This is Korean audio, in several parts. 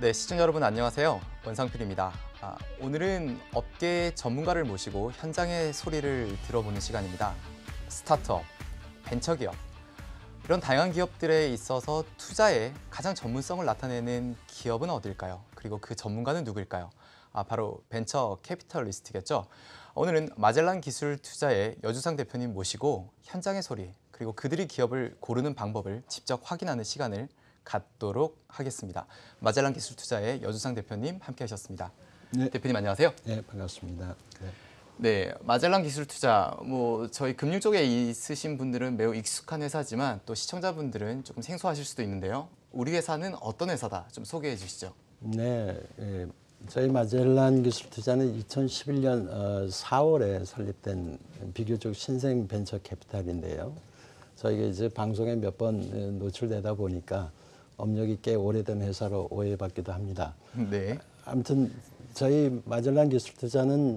네, 시청자 여러분 안녕하세요. 원상필입니다. 오늘은 업계 전문가를 모시고 현장의 소리를 들어보는 시간입니다. 스타트업, 벤처기업, 이런 다양한 기업들에 있어서 투자에 가장 전문성을 나타내는 기업은 어딜까요? 그리고 그 전문가는 누구일까요? 바로 벤처 캐피털리스트겠죠. 오늘은 마젤란 기술 투자의 여주상 대표님 모시고 현장의 소리, 그리고 그들이 기업을 고르는 방법을 직접 확인하는 시간을 갖도록 하겠습니다. 마젤란 기술 투자의 여주상 대표님 함께 하셨습니다. 네. 대표님 안녕하세요. 네, 반갑습니다. 네, 마젤란 기술 투자, 저희 금융 쪽에 있으신 분들은 매우 익숙한 회사지만 또 시청자분들은 조금 생소하실 수도 있는데요. 우리 회사는 어떤 회사다? 좀 소개해 주시죠. 네, 저희 마젤란 기술 투자는 2011년 4월에 설립된 비교적 신생 벤처 캐피탈인데요. 저희가 이제 방송에 몇 번 노출되다 보니까 업력이 꽤 오래된 회사로 오해받기도 합니다. 네. 아무튼 저희 마젤란 기술 투자는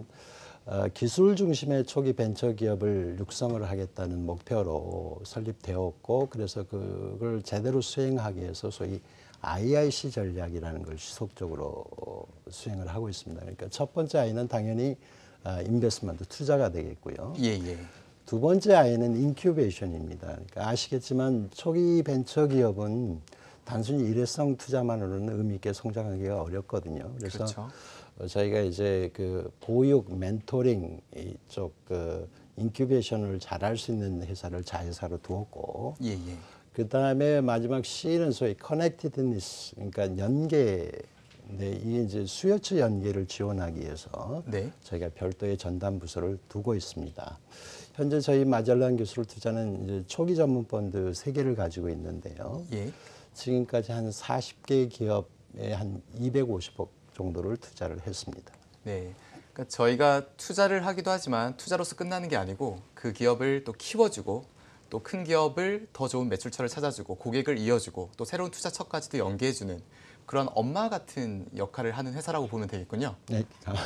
기술 중심의 초기 벤처 기업을 육성을 하겠다는 목표로 설립되었고, 그래서 그걸 제대로 수행하기 위해서 소위 IIC 전략이라는 걸 지속적으로 수행을 하고 있습니다. 그러니까 첫 번째 I는 당연히 인베스트먼트, 투자가 되겠고요. 예. 두 번째 I는 인큐베이션입니다. 그러니까 아시겠지만 초기 벤처 기업은 단순히 일회성 투자만으로는 의미 있게 성장하기가 어렵거든요. 그래서 그렇죠. 저희가 이제 그 보육, 멘토링 이쪽 그 인큐베이션을 잘할 수 있는 회사를 자회사로 두었고, 예. 그 다음에 마지막 C는 소위 커넥티드니스, 그러니까 연계. 네, 이게 이제 수요처 연계를 지원하기 위해서 네. 저희가 별도의 전담 부서를 두고 있습니다. 현재 저희 마젤란 기술 투자는 이제 초기 전문 펀드 3개를 가지고 있는데요. 예. 지금까지 한 40개 기업에 한 250억 정도를 투자를 했습니다. 네. 그러니까 저희가 투자를 하기도 하지만 투자로서 끝나는 게 아니고 그 기업을 또 키워주고 또 큰 기업을 더 좋은 매출처를 찾아주고 고객을 이어주고 또 새로운 투자처까지도 연계해주는 그런 엄마 같은 역할을 하는 회사라고 보면 되겠군요. 네,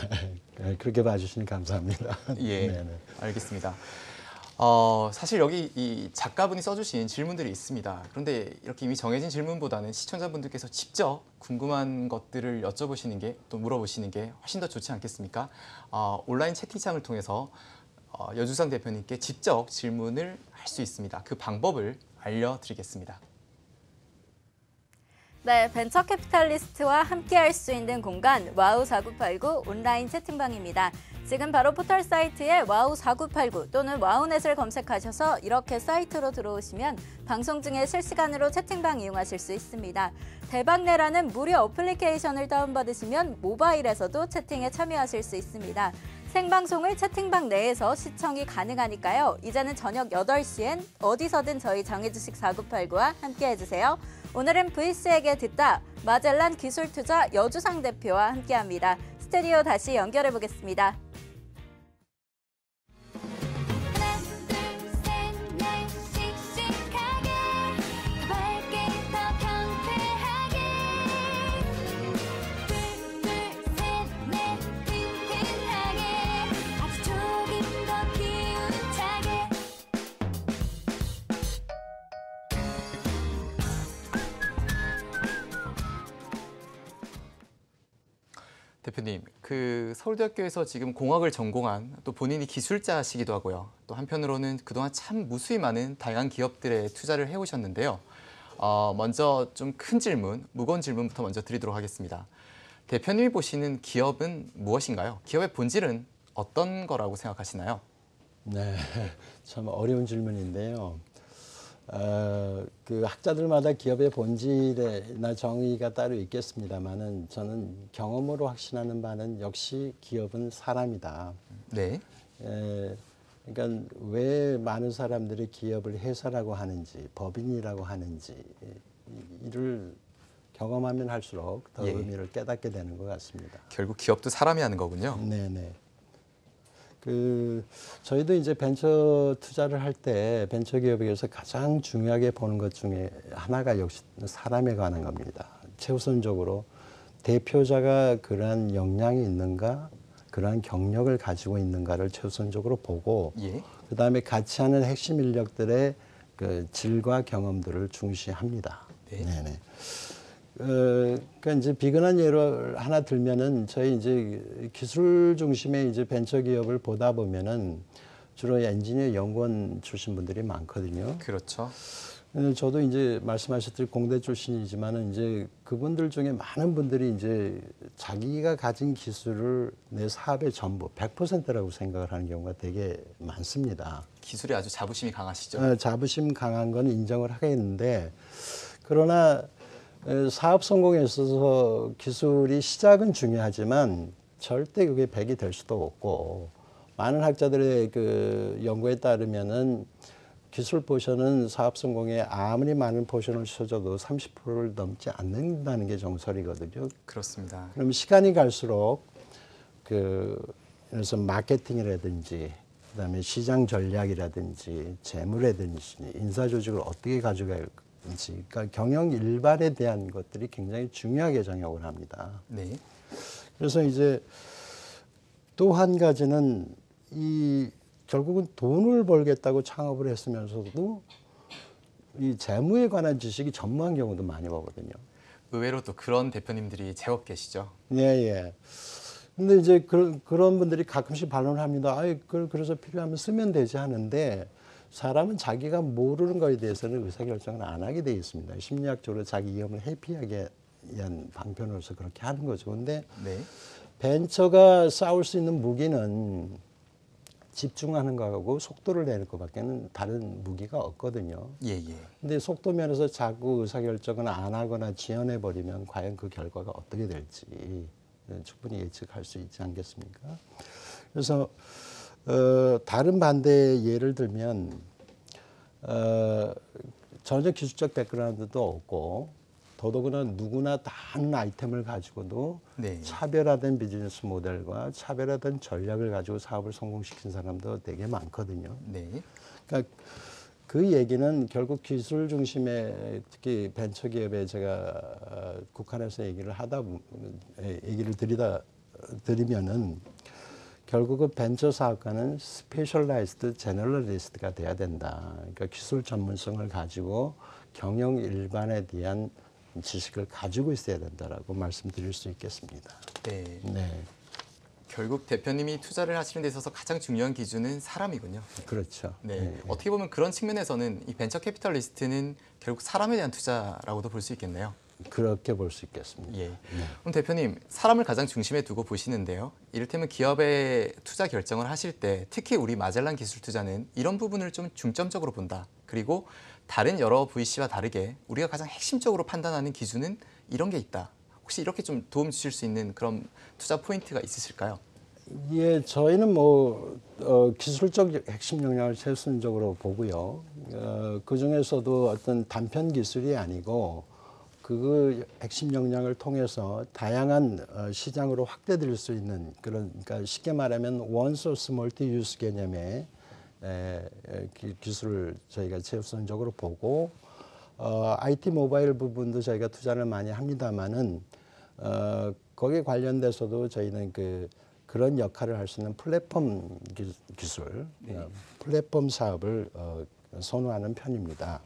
그렇게 봐주시니 감사합니다. 예, 네네. 알겠습니다. 사실 여기 이 작가분이 써주신 질문들이 있습니다. 그런데 이렇게 이미 정해진 질문보다는 시청자분들께서 직접 궁금한 것들을 여쭤보시는 게, 또 물어보시는 게 훨씬 더 좋지 않겠습니까? 온라인 채팅창을 통해서 여주상 대표님께 직접 질문을 할 수 있습니다. 그 방법을 알려드리겠습니다. 네, 벤처 캐피탈리스트와 함께할 수 있는 공간 와우4989 온라인 채팅방입니다. 지금 바로 포털 사이트에 와우4989 또는 와우넷을 검색하셔서 이렇게 사이트로 들어오시면 방송 중에 실시간으로 채팅방 이용하실 수 있습니다. 대박내라는 무료 어플리케이션을 다운받으시면 모바일에서도 채팅에 참여하실 수 있습니다. 생방송을 채팅방 내에서 시청이 가능하니까요. 이제는 저녁 8시엔 어디서든 저희 정해주식 4989와 함께해주세요. 오늘은 V씨에게 듣다 마젤란 기술투자 여주상 대표와 함께합니다. 스튜디오 다시 연결해 보겠습니다. 대표님, 그 서울대학교에서 지금 공학을 전공한 또 본인이 기술자시기도 하고요. 또 한편으로는 그동안 참 무수히 많은 다양한 기업들에 투자를 해오셨는데요. 먼저 좀 큰 질문, 무거운 질문부터 먼저 드리도록 하겠습니다. 대표님이 보시는 기업은 무엇인가요? 기업의 본질은 어떤 거라고 생각하시나요? 네, 참 어려운 질문인데요. 그 학자들마다 기업의 본질이나 정의가 따로 있겠습니다만은 저는 경험으로 확신하는 바는 역시 기업은 사람이다. 네. 그러니까 왜 많은 사람들이 기업을 회사라고 하는지, 법인이라고 하는지 이를 경험하면 할수록 더 의미를 깨닫게 되는 것 같습니다. 결국 기업도 사람이 하는 거군요. 네네. 저희도 이제 벤처 투자를 할 때 벤처 기업에서 가장 중요하게 보는 것 중에 하나가 역시 사람에 관한 겁니다. 최우선적으로 대표자가 그러한 역량이 있는가, 그러한 경력을 가지고 있는가를 최우선적으로 보고, 그다음에 같이 하는 핵심 인력들의 그 질과 경험들을 중시합니다. 네. 네네. 그러니까 이제 비근한 예를 하나 들면은 저희 이제 기술 중심의 이제 벤처 기업을 보다 보면은 주로 엔지니어 연구원 출신 분들이 많거든요. 그렇죠. 저도 이제 말씀하셨듯이 공대 출신이지만은 이제 그분들 중에 많은 분들이 이제 자기가 가진 기술을 내 사업의 전부 100%라고 생각을 하는 경우가 되게 많습니다. 기술에 아주 자부심이 강하시죠. 자부심 강한 건 인정을 하겠는데 그러나 사업 성공에 있어서 기술이 시작은 중요하지만 절대 그게 100이 될 수도 없고 많은 학자들의 그 연구에 따르면은 기술 포션은 사업 성공에 아무리 많은 포션을 써줘도 30%를 넘지 않는다는 게 정설이거든요. 그렇습니다. 그럼 시간이 갈수록 그래서 마케팅이라든지 그다음에 시장 전략이라든지 재무라든지 인사 조직을 어떻게 가져갈지, 그러니까 경영 일반에 대한 것들이 굉장히 중요하게 작용을 합니다. 네. 그래서 이제 또 한 가지는 결국은 돈을 벌겠다고 창업을 했으면서도 이 재무에 관한 지식이 전무한 경우도 많이 보거든요. 의외로 또 그런 대표님들이 제법 계시죠. 예, 예. 근데 이제 그런 분들이 가끔씩 반론을 합니다. 그래서 필요하면 쓰면 되지 하는데 사람은 자기가 모르는 거에 대해서는 의사결정을 안 하게 돼 있습니다. 심리학적으로 자기 위험을 회피하기 위한 방편으로서 그렇게 하는 거죠. 근데 네. 벤처가 싸울 수 있는 무기는 집중하는 거하고 속도를 내는 것밖에는 다른 무기가 없거든요. 예, 예. 근데 속도 면에서 자꾸 의사결정을 안 하거나 지연해 버리면 과연 그 결과가 어떻게 될지 충분히 예측할 수 있지 않겠습니까? 그래서 다른 반대의 예를 들면 전혀 기술적 백그라운드도 없고 더더구나 누구나 다 아는 아이템을 가지고도 네. 차별화된 비즈니스 모델과 차별화된 전략을 가지고 사업을 성공시킨 사람도 되게 많거든요. 네. 그러니까 그 얘기는 결국 기술 중심의 특히 벤처 기업에 제가 국한해서 얘기를 드리면은 결국은 벤처 사업가는 스페셜라이즈드 제너럴리스트가 돼야 된다. 그러니까 기술 전문성을 가지고 경영 일반에 대한 지식을 가지고 있어야 된다라고 말씀드릴 수 있겠습니다. 네. 네, 결국 대표님이 투자를 하시는 데 있어서 가장 중요한 기준은 사람이군요. 그렇죠. 네. 네. 어떻게 보면 그런 측면에서는 이 벤처 캐피털리스트는 결국 사람에 대한 투자라고도 볼 수 있겠네요. 그렇게 볼 수 있겠습니다. 예. 그럼 대표님, 사람을 가장 중심에 두고 보시는데요. 이를테면 기업에 투자 결정을 하실 때 특히 우리 마젤란 기술투자는 이런 부분을 좀 중점적으로 본다. 그리고 다른 여러 VC와 다르게 우리가 가장 핵심적으로 판단하는 기준은 이런 게 있다. 혹시 이렇게 좀 도움 주실 수 있는 그런 투자 포인트가 있으실까요? 예, 저희는 기술적 핵심 역량을 최우선적으로 보고요. 그 중에서도 어떤 단편 기술이 아니고 그 핵심 역량을 통해서 다양한 시장으로 확대될 수 있는 그러니까 쉽게 말하면 원 소스 멀티 유스 개념의 기술을 저희가 최우선적으로 보고 IT 모바일 부분도 저희가 투자를 많이 합니다만은 거기에 관련돼서도 저희는 그런 역할을 할 수 있는 플랫폼 기술, 플랫폼 사업을 선호하는 편입니다.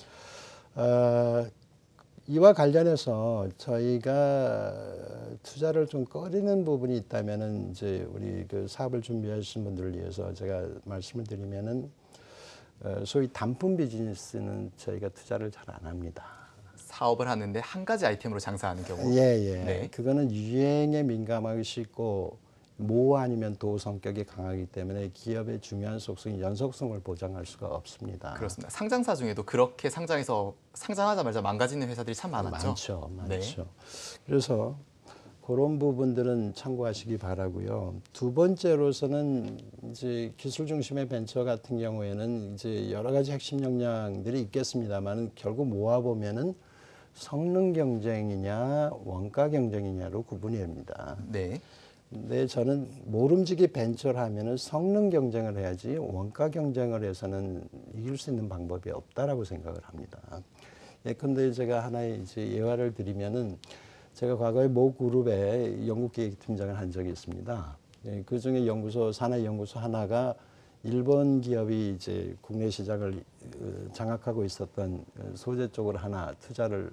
이와 관련해서 저희가 투자를 좀 꺼리는 부분이 있다면은 이제 우리 그 사업을 준비하시는 분들을 위해서 제가 말씀을 드리면은 소위 단품 비즈니스는 저희가 투자를 잘 안 합니다. 사업을 하는데 한 가지 아이템으로 장사하는 경우. 예. 네. 그거는 유행에 민감하기 쉽고 모 아니면 도 성격이 강하기 때문에 기업의 중요한 속성이 연속성을 보장할 수가 없습니다. 그렇습니다. 상장사 중에도 그렇게 상장하자마자 망가지는 회사들이 참 많았죠. 많죠. 네. 그래서 그런 부분들은 참고하시기 바라고요. 두 번째로서는 이제 기술 중심의 벤처 같은 경우에는 이제 여러 가지 핵심 역량들이 있겠습니다만 결국 모아 보면은 성능 경쟁이냐 원가 경쟁이냐로 구분이 됩니다. 네. 근데 저는 모름지기 벤처를 하면은 성능 경쟁을 해야지 원가 경쟁을 해서는 이길 수 있는 방법이 없다라고 생각을 합니다. 예컨대 제가 하나의 이제 예화를 드리면은 제가 과거에 모 그룹의 연구기획팀장을 한 적이 있습니다. 그 중에 산하연구소 하나가 일본 기업이 이제 국내 시장을 장악하고 있었던 소재 쪽으로 하나 투자를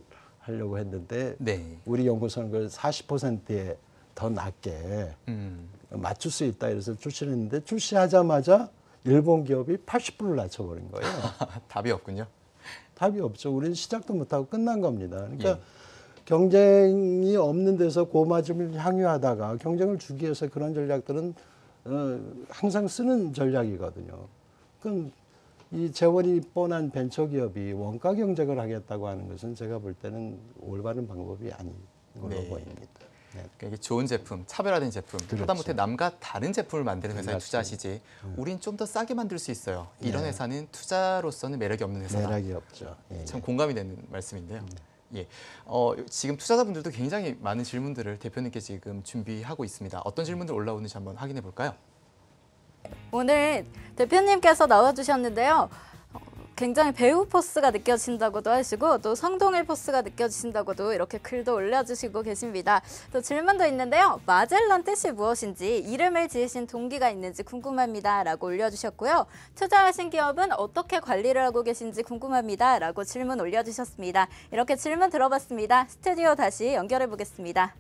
하려고 했는데 네. 우리 연구소는 그걸 40%에 더 낮게 맞출 수 있다 이래서 출시를 했는데 출시하자마자 일본 기업이 80%를 낮춰버린 거예요. 답이 없군요. 답이 없죠. 우리는 시작도 못하고 끝난 겁니다. 그러니까 예. 경쟁이 없는 데서 고마짐을 향유하다가 경쟁을 주기 위해서 그런 전략들은 항상 쓰는 전략이거든요. 그럼 이 재원이 뻔한 벤처기업이 원가 경쟁을 하겠다고 하는 것은 제가 볼 때는 올바른 방법이 아닌 걸로 네. 보입니다. 네. 그러니까 이게 좋은 제품, 차별화된 제품, 그렇죠. 하다못해 남과 다른 제품을 만드는 회사에 맞습니다. 투자하시지 우린 좀 더 싸게 만들 수 있어요. 이런 네. 회사는 투자로서는 매력이 없는 회사다. 매력이 없죠. 예, 참 공감이 되는 말씀인데요. 예. 지금 투자자분들도 굉장히 많은 질문들을 대표님께 지금 준비하고 있습니다. 어떤 질문들 올라오는지 한번 확인해 볼까요? 오늘 대표님께서 나와주셨는데요. 굉장히 배우 포스가 느껴진다고도 하시고 또 성동일 포스가 느껴지신다고도 이렇게 글도 올려주시고 계십니다. 또 질문도 있는데요. 마젤란 뜻이 무엇인지 이름을 지으신 동기가 있는지 궁금합니다. 라고 올려주셨고요. 투자하신 기업은 어떻게 관리를 하고 계신지 궁금합니다. 라고 질문 올려주셨습니다. 이렇게 질문 들어봤습니다. 스튜디오 다시 연결해 보겠습니다.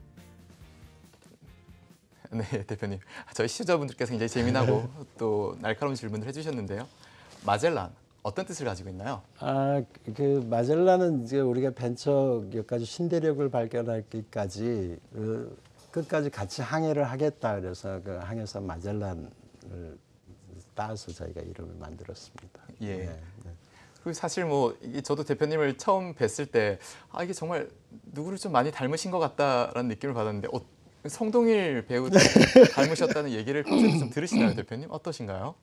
네, 대표님. 저희 시청자분들께서 굉장히 재미나고 또 날카로운 질문을 해주셨는데요. 마젤란, 어떤 뜻을 가지고 있나요? 그 마젤란은 이제 우리가 벤처 기업까지 신대륙을 발견하기까지 끝까지 같이 항해를 하겠다 그래서 그 항해사 마젤란을 따서 저희가 이름을 만들었습니다. 예. 네, 네. 그리고 사실 뭐 이게 저도 대표님을 처음 뵀을 때 이게 정말 누구를 좀 많이 닮으신 것 같다라는 느낌을 받았는데 성동일 배우 닮으셨다는 얘기를 평소에 좀 들으시나요, 대표님? 어떠신가요?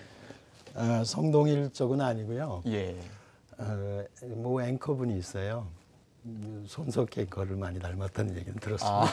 성동일 쪽은 아니고요. 예. 뭐 앵커분이 있어요. 손석희 앵커를 많이 닮았다는 얘기는 들었습니다.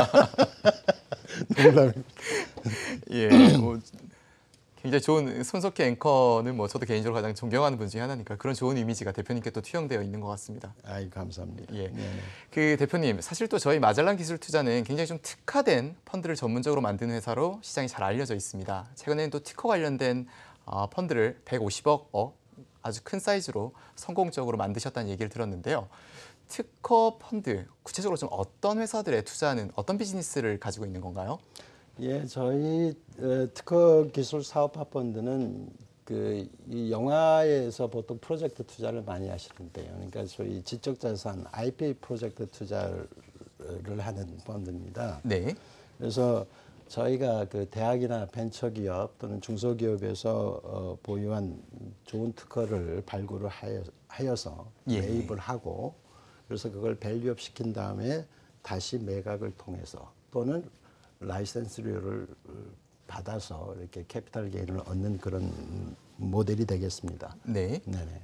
농담입니다. 예. 뭐 굉장히 좋은 손석희 앵커는 뭐 저도 개인적으로 가장 존경하는 분 중에 하나니까 그런 좋은 이미지가 대표님께 또 투영되어 있는 것 같습니다. 감사합니다. 예. 네네. 그 대표님, 사실 또 저희 마젤란 기술 투자는 굉장히 좀 특화된 펀드를 전문적으로 만드는 회사로 시장이 잘 알려져 있습니다. 최근에는 또 특허 관련된 펀드를 150억 아주 큰 사이즈로 성공적으로 만드셨다는 얘기를 들었는데요. 특허 펀드, 구체적으로 좀 어떤 회사들에 투자하는 어떤 비즈니스를 가지고 있는 건가요? 예, 저희 특허 기술 사업화 펀드는 이 영화에서 보통 프로젝트 투자를 많이 하시는데요. 그러니까 저희 지적자산 IP 프로젝트 투자를 하는 펀드입니다. 네. 그래서 저희가 그 대학이나 벤처기업 또는 중소기업에서 보유한 좋은 특허를 발굴을 하여서 예. 매입을 하고 그래서 그걸 밸류업 시킨 다음에 다시 매각을 통해서 또는 라이센스료를 받아서 이렇게 캐피탈 게인을 얻는 그런 모델이 되겠습니다. 네. 네네.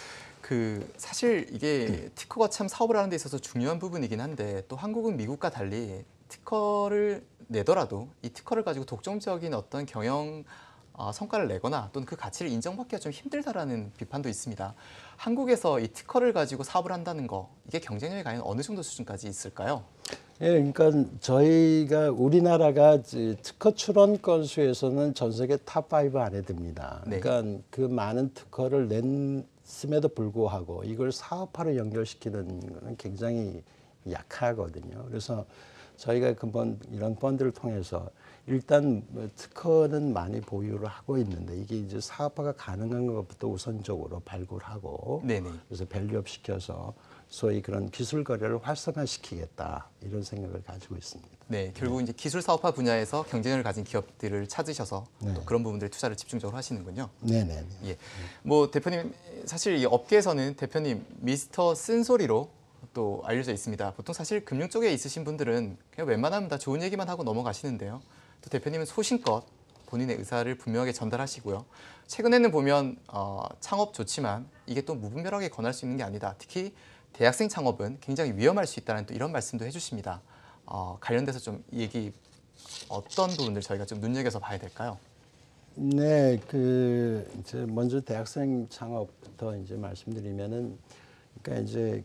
사실 이게 특허가 참 사업을 하는 데 있어서 중요한 부분이긴 한데 또 한국은 미국과 달리 특허를 내더라도 이 특허를 가지고 독점적인 어떤 경영 성과를 내거나 또는 그 가치를 인정받기가 좀 힘들다라는 비판도 있습니다. 한국에서 이 특허를 가지고 사업을 한다는 거 이게 경쟁력이 과연 어느 정도 수준까지 있을까요? 예, 그러니까 저희가 우리나라가 특허 출원 건수에서는 전 세계 탑5 안에 듭니다. 네. 그러니까 그 많은 특허를 냈음에도 불구하고 이걸 사업화로 연결시키는 것은 굉장히 약하거든요. 그래서 저희가 근본 이런 펀드를 통해서 일단 특허는 많이 보유를 하고 있는데 이게 이제 사업화가 가능한 것부터 우선적으로 발굴하고 네네. 그래서 밸류업 시켜서 소위 그런 기술 거래를 활성화시키겠다 이런 생각을 가지고 있습니다. 네, 결국 이제 기술 사업화 분야에서 경쟁력을 가진 기업들을 찾으셔서 또 그런 부분들에 투자를 집중적으로 하시는군요. 네네. 예, 뭐 대표님 사실 이 업계에서는 대표님 미스터 쓴소리로 또 알려져 있습니다. 보통 사실 금융 쪽에 있으신 분들은 그냥 웬만하면 다 좋은 얘기만 하고 넘어가시는데요. 또 대표님은 소신껏 본인의 의사를 분명하게 전달하시고요. 최근에는 보면 창업 좋지만 이게 또 무분별하게 권할 수 있는 게 아니다. 특히 대학생 창업은 굉장히 위험할 수 있다는 또 이런 말씀도 해주십니다. 관련돼서 좀 얘기 어떤 부분들 저희가 좀 눈여겨서 봐야 될까요? 네, 이제 먼저 대학생 창업부터 이제 말씀드리면은, 그러니까 이제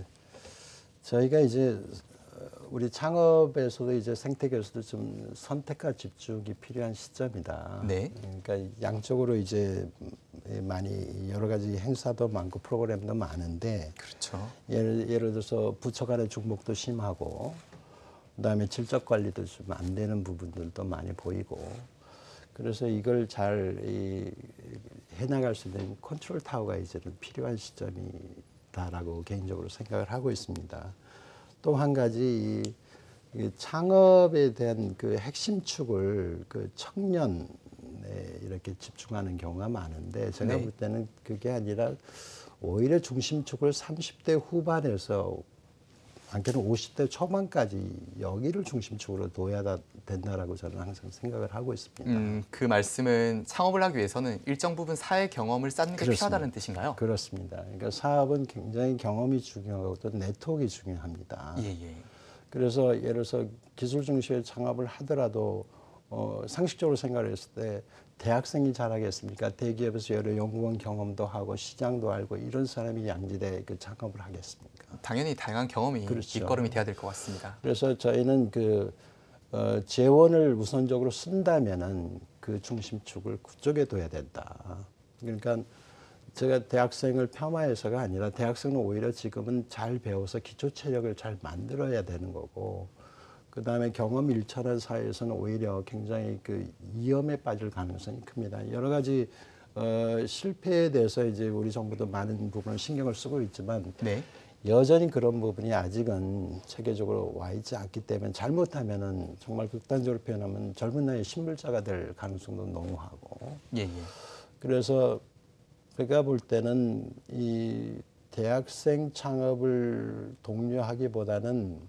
저희가 이제 우리 창업에서도 이제 생태계에서도 좀 선택과 집중이 필요한 시점이다. 네. 그러니까 양쪽으로 이제 많이 여러 가지 행사도 많고 프로그램도 많은데 그렇죠. 예를 들어서 부처 간의 중복도 심하고 그다음에 질적 관리도 좀 안 되는 부분들도 많이 보이고 그래서 이걸 잘 해나갈 수 있는 컨트롤 타워가 이제는 필요한 시점이다라고 개인적으로 생각을 하고 있습니다. 또 한 가지 이 창업에 대한 그 핵심 축을 그 청년에 이렇게 집중하는 경우가 많은데 제가 네. 볼 때는 그게 아니라 오히려 중심축을 30대 후반에서 많게는 50대 초반까지 여기를 중심축으로 둬야 된다라고 저는 항상 생각을 하고 있습니다. 그 말씀은 창업을 하기 위해서는 일정 부분 사회 경험을 쌓는 게 그렇습니다. 필요하다는 뜻인가요? 그렇습니다. 그러니까 사업은 굉장히 경험이 중요하고 또 네트워크가 중요합니다. 예. 그래서 예를 들어서 기술 중심의 창업을 하더라도 상식적으로 생각을 했을 때 대학생이 잘하겠습니까? 대기업에서 여러 연구원 경험도 하고 시장도 알고 이런 사람이 양질의 그 창업을 하겠습니까? 당연히 다양한 경험이 그렇죠. 밑거름이 돼야 될 것 같습니다. 그래서 저희는 그 재원을 우선적으로 쓴다면은 그 중심축을 그쪽에 둬야 된다. 그러니까 제가 대학생을 폄하해서가 아니라 대학생은 오히려 지금은 잘 배워서 기초 체력을 잘 만들어야 되는 거고 그다음에 경험 일천한 사회에서는 오히려 굉장히 그 위험에 빠질 가능성이 큽니다. 여러 가지 실패에 대해서 이제 우리 정부도 많은 부분을 신경을 쓰고 있지만 네. 여전히 그런 부분이 아직은 체계적으로 와 있지 않기 때문에 잘못하면은 정말 극단적으로 표현하면 젊은 나이에 신물자가 될 가능성도 너무하고 예. 그래서 제가 볼 때는 이 대학생 창업을 독려하기보다는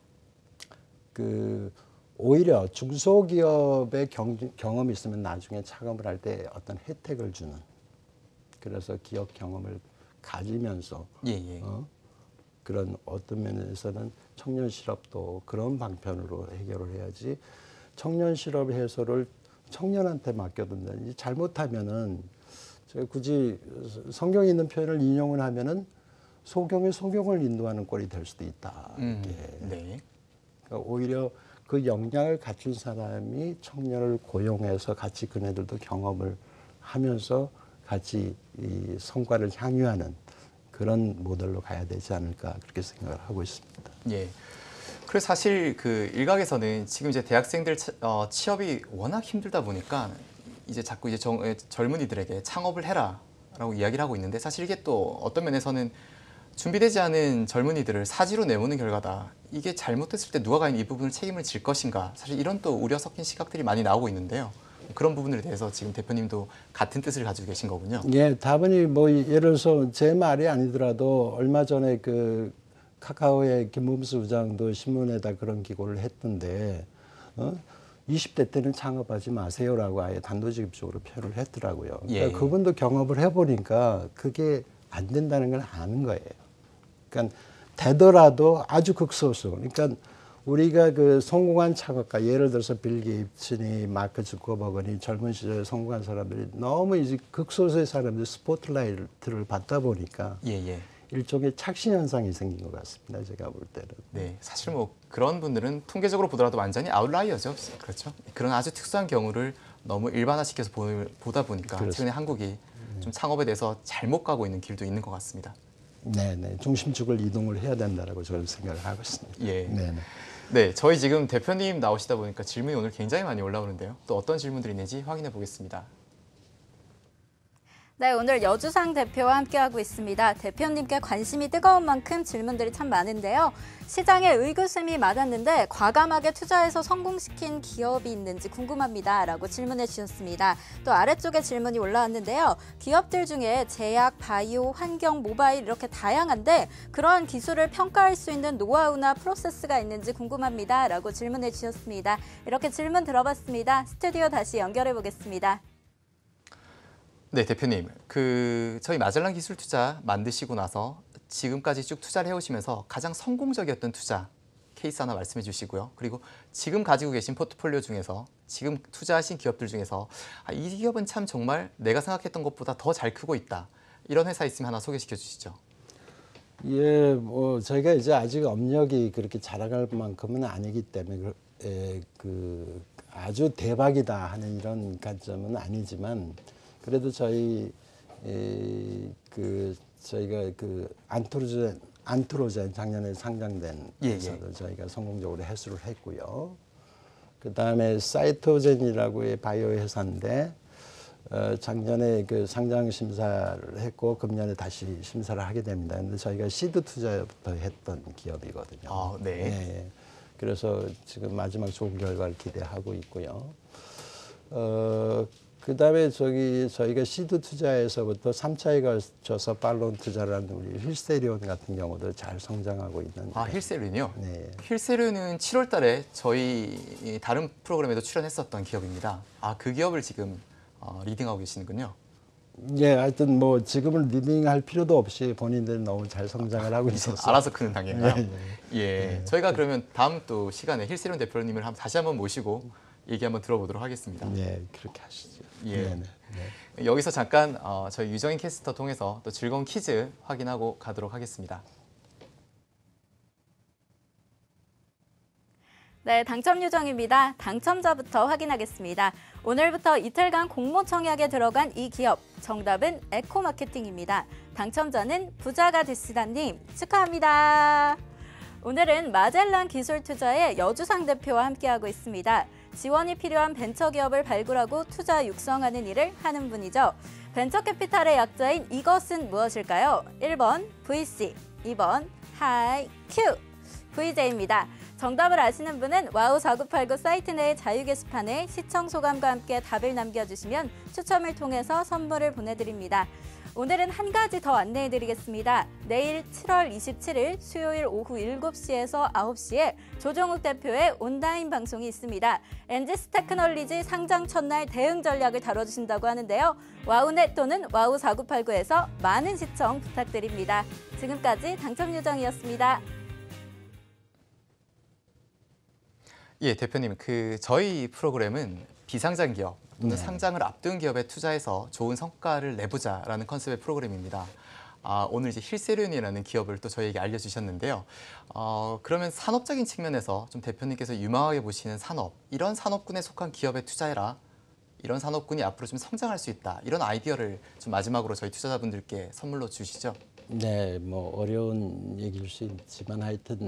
그 오히려 중소기업의 경험이 있으면 나중에 창업을 할 때 어떤 혜택을 주는 그래서 기업 경험을 가지면서 예. 그런 어떤 면에서는 청년 실업도 그런 방편으로 해결을 해야지 청년 실업 해소를 청년한테 맡겨둔다든지 잘못하면은 제가 굳이 성경에 있는 표현을 인용을 하면은 소경의 소경을 인도하는 꼴이 될 수도 있다. 네. 그러니까 오히려 그 역량을 갖춘 사람이 청년을 고용해서 같이 그네들도 경험을 하면서 같이 이 성과를 향유하는 그런 모델로 가야 되지 않을까 그렇게 생각을 하고 있습니다. 예. 그래서 사실 그 일각에서는 지금 이제 대학생들 취업이 워낙 힘들다 보니까 이제 자꾸 이제 젊은이들에게 창업을 해라라고 이야기를 하고 있는데 사실 이게 또 어떤 면에서는 준비되지 않은 젊은이들을 사지로 내모는 결과다. 이게 잘못됐을 때 누가 과연 이 부분을 책임을 질 것인가. 사실 이런 또 우려 섞인 시각들이 많이 나오고 있는데요. 그런 부분에 대해서 지금 대표님도 같은 뜻을 가지고 계신 거군요. 예, 답은이 뭐 예를 들어서 제 말이 아니더라도 얼마 전에 그 카카오의 김문수 부장도 신문에다 그런 기고를 했던데 20대 때는 창업하지 마세요라고 아예 단도직입적으로 표현을 했더라고요. 그러니까 그분도 경험을 해보니까 그게 안 된다는 걸 아는 거예요. 그러니까 되더라도 아주 극소수. 그러니까 우리가 그 성공한 창업가 예를 들어서 빌 게이츠니 마크 주커버거니 젊은 시절에 성공한 사람들이 너무 이제 극소수의 사람들 스포트라이트를 받다 보니까 일종의 착신 현상이 생긴 것 같습니다. 제가 볼 때는. 네, 사실 뭐 그런 분들은 통계적으로 보더라도 완전히 아웃라이어죠. 그렇죠. 그런 아주 특수한 경우를 너무 일반화시켜서 보다 보니까 그렇습니다. 최근에 한국이 좀 창업에 대해서 잘못 가고 있는 길도 있는 것 같습니다. 네네. 중심축을 이동을 해야 된다라고 저는 생각을 하고 있습니다. 예. 네네. 네, 저희 지금 대표님 나오시다 보니까 질문이 오늘 굉장히 많이 올라오는데요. 또 어떤 질문들이 있는지 확인해 보겠습니다. 네, 오늘 여주상 대표와 함께하고 있습니다. 대표님께 관심이 뜨거운 만큼 질문들이 참 많은데요. 시장에 의구심이 많았는데 과감하게 투자해서 성공시킨 기업이 있는지 궁금합니다. 라고 질문해 주셨습니다. 또 아래쪽에 질문이 올라왔는데요. 기업들 중에 제약, 바이오, 환경, 모바일 이렇게 다양한데 그러한 기술을 평가할 수 있는 노하우나 프로세스가 있는지 궁금합니다. 라고 질문해 주셨습니다. 이렇게 질문 들어봤습니다. 스튜디오 다시 연결해 보겠습니다. 네, 대표님. 저희 마젤란 기술 투자 만드시고 나서 지금까지 쭉 투자를 해오시면서 가장 성공적이었던 투자 케이스 하나 말씀해 주시고요. 그리고 지금 가지고 계신 포트폴리오 중에서 지금 투자하신 기업들 중에서 이 기업은 참 정말 내가 생각했던 것보다 더 잘 크고 있다. 이런 회사 있으면 하나 소개시켜 주시죠. 예, 뭐 저희가 이제 아직 업력이 그렇게 자랑할 만큼은 아니기 때문에 그 아주 대박이다 하는 이런 관점은 아니지만 그래도 저희 저희가 그 안트로젠 작년에 상장된 회사도 저희가 성공적으로 해수를 했고요. 그 다음에 사이토젠이라고의 바이오 회사인데 작년에 그 상장 심사를 했고 금년에 다시 심사를 하게 됩니다. 근데 저희가 시드 투자부터 했던 기업이거든요. 아, 네. 네. 그래서 지금 마지막 좋은 결과를 기대하고 있고요. 그다음에 저희가 시드 투자에서부터 3차에 걸쳐서 팔로운 투자를 하는 우리 힐세리온 같은 경우도 잘 성장하고 있는. 아, 힐세리온이요? 네. 힐세리온은 7월 달에 저희 다른 프로그램에도 출연했었던 기업입니다. 아, 그 기업을 지금 리딩하고 계시는군요. 예, 하여튼 뭐 지금은 리딩할 필요도 없이 본인들이 너무 잘 성장을 하고 있어서. 알아서 크는 단계인가요? 네, 예, 저희가 그러면 다음 또 시간에 힐세리온 대표님을 다시 한번 모시고 얘기 한번 들어보도록 하겠습니다. 네, 그렇게 하시죠. 예. 네네. 네. 여기서 잠깐 저희 유정인 캐스터 통해서 또 즐거운 퀴즈 확인하고 가도록 하겠습니다. 네, 당첨 요정입니다. 당첨자부터 확인하겠습니다. 오늘부터 이틀간 공모 청약에 들어간 이 기업, 정답은 에코마케팅입니다. 당첨자는 부자가 되시다님 축하합니다. 오늘은 마젤란 기술투자의 여주상 대표와 함께하고 있습니다. 지원이 필요한 벤처기업을 발굴하고 투자 육성하는 일을 하는 분이죠. 벤처캐피탈의 약자인 이것은 무엇일까요? 1번 VC, 2번 하이큐, VJ입니다. 정답을 아시는 분은 와우4989 사이트 내 자유 게시판에 시청 소감과 함께 답을 남겨주시면 추첨을 통해서 선물을 보내드립니다. 오늘은 한 가지 더 안내해드리겠습니다. 내일 7월 27일 수요일 오후 7시에서 9시에 조정욱 대표의 온라인 방송이 있습니다. 엔지스 테크놀리지 상장 첫날 대응 전략을 다뤄주신다고 하는데요. 와우넷 또는 와우4989에서 많은 시청 부탁드립니다. 지금까지 당첨 요정이었습니다. 예, 대표님, 저희 프로그램은 비상장 기업 또는 상장을 앞둔 기업에 투자해서 좋은 성과를 내보자라는 컨셉의 프로그램입니다. 오늘 이제 힐세리온이라는 기업을 또 저희에게 알려주셨는데요. 그러면 산업적인 측면에서 좀 대표님께서 유망하게 보시는 산업, 이런 산업군에 속한 기업에 투자해라. 이런 산업군이 앞으로 좀 성장할 수 있다. 이런 아이디어를 좀 마지막으로 저희 투자자분들께 선물로 주시죠. 네, 뭐 어려운 얘기일 수 있지만 하여튼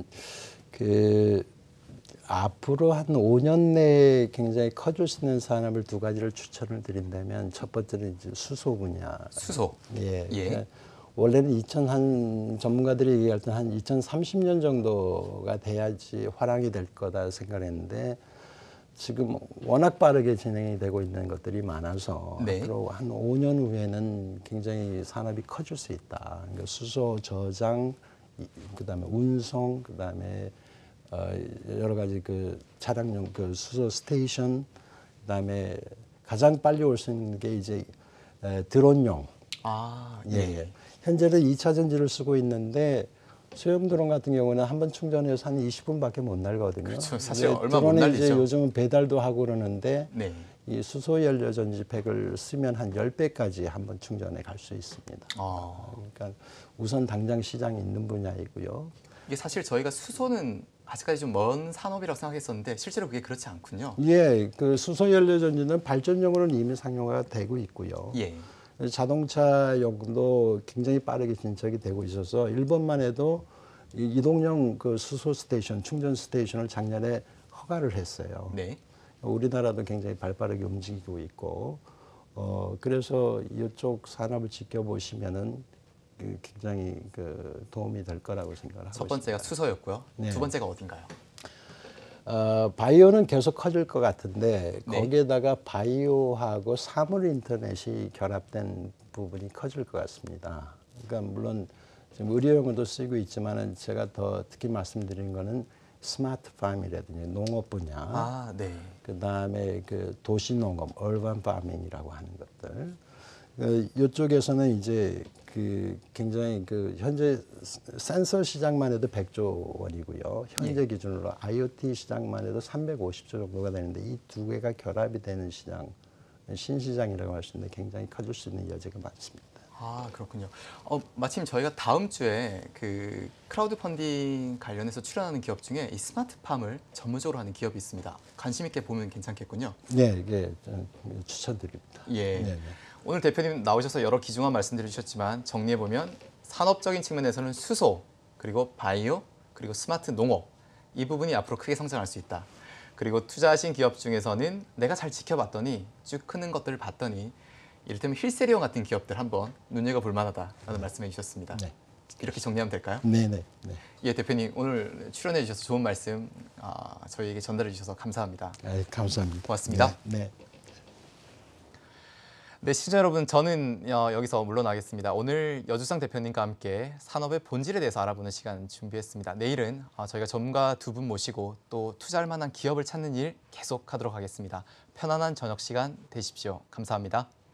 앞으로 한 5년 내에 굉장히 커질 수 있는 산업을 두 가지를 추천을 드린다면 첫 번째는 이제 수소 분야. 수소. 예. 예. 그러니까 원래는 전문가들이 얘기할 때 한 2030년 정도가 돼야지 화랑이 될 거다 생각했는데 지금 워낙 빠르게 진행이 되고 있는 것들이 많아서 네. 앞으로 한 5년 후에는 굉장히 산업이 커질 수 있다. 그러니까 수소 저장, 그다음에 운송, 그다음에 여러 가지 차량용 수소 스테이션, 그다음에 가장 빨리 올 수 있는 게 이제 드론용. 예. 현재는 2차 전지를 쓰고 있는데 소형 드론 같은 경우는 한번 충전해서 한 20분밖에 못 날거든요. 그렇죠. 사실 얼마 못 날리죠. 이제 요즘은 배달도 하고 그러는데 네. 이 수소 연료 전지 팩을 쓰면 한 10배까지 한번 충전해 갈 수 있습니다. 그러니까 우선 당장 시장이 있는 분야이고요. 이게 사실 저희가 수소는 아직까지 좀 먼 산업이라고 생각했었는데 실제로 그게 그렇지 않군요. 예, 수소 연료 전지는 발전용으로는 이미 상용화가 되고 있고요. 예. 자동차용도 굉장히 빠르게 진척이 되고 있어서 일본만 해도 이동용 수소 스테이션, 충전 스테이션을 작년에 허가를 했어요. 네. 우리나라도 굉장히 발빠르게 움직이고 있고, 그래서 이쪽 산업을 지켜보시면은 굉장히 도움이 될 거라고 생각을 하고 있습니다. 첫 번째가 수소였고요. 네. 두 번째가 어딘가요? 바이오는 계속 커질 것 같은데 네. 거기에다가 바이오하고 사물 인터넷이 결합된 부분이 커질 것 같습니다. 그러니까 물론 지금 의료용으로도 쓰이고 있지만은 제가 더 특히 말씀드리는 거는 스마트팜이라든지 농업 분야, 네. 그다음에 도시농업, 얼반 파밍이라고 하는 것들. 이쪽에서는 이제 굉장히 현재 센서 시장만 해도 100조 원이고요. 현재 기준으로 IoT 시장만 해도 350조 정도가 되는데 이 두 개가 결합이 되는 시장, 신시장이라고 할 수 있는데 굉장히 커질 수 있는 여지가 많습니다. 그렇군요. 마침 저희가 다음 주에 크라우드 펀딩 관련해서 출연하는 기업 중에 이 스마트팜을 전문적으로 하는 기업이 있습니다. 관심 있게 보면 괜찮겠군요. 네, 이게 추천드립니다. 예. 네네. 오늘 대표님 나오셔서 여러 귀중한 말씀들을 주셨지만 정리해보면 산업적인 측면에서는 수소, 그리고 바이오, 그리고 스마트 농업 이 부분이 앞으로 크게 성장할 수 있다. 그리고 투자하신 기업 중에서는 내가 잘 지켜봤더니 쭉 크는 것들을 봤더니 이를테면 힐세리온 같은 기업들 한번 눈여겨볼 만하다라는 말씀해 주셨습니다. 네. 이렇게 정리하면 될까요? 네네. 네. 예, 대표님 오늘 출연해 주셔서 좋은 말씀 저희에게 전달해 주셔서 감사합니다. 감사합니다. 고맙습니다. 네. 네, 시청자 여러분, 저는 여기서 물러나겠습니다. 오늘 여주상 대표님과 함께 산업의 본질에 대해서 알아보는 시간 준비했습니다. 내일은 저희가 전문가 두 분 모시고 또 투자할 만한 기업을 찾는 일 계속하도록 하겠습니다. 편안한 저녁 시간 되십시오. 감사합니다.